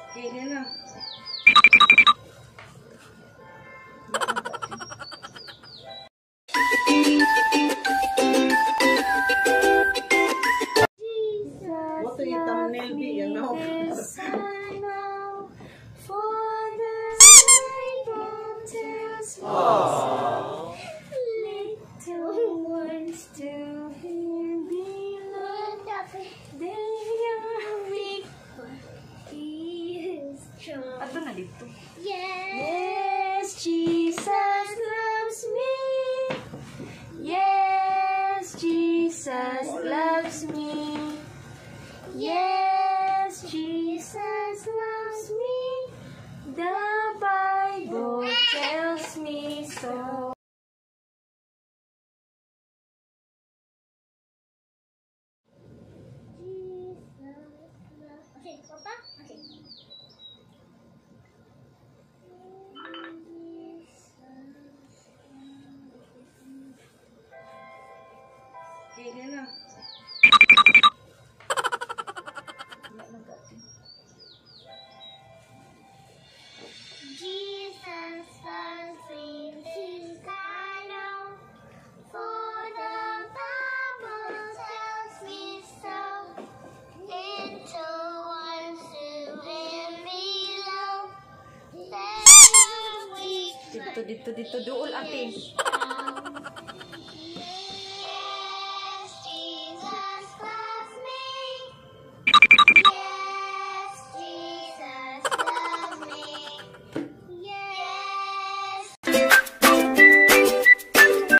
Kaya na. What yung thumbnail di? Yan na ako. Ato na dito. Yes, Jesus loves me. Yes, Jesus loves me. Yes, Jesus loves me. The Bible tells me so. Okay, Papa? Okay. Kaya na. Jesus loves me, this I know, for the Bible tells me so. Into one to him below, then we Dito, dool ate.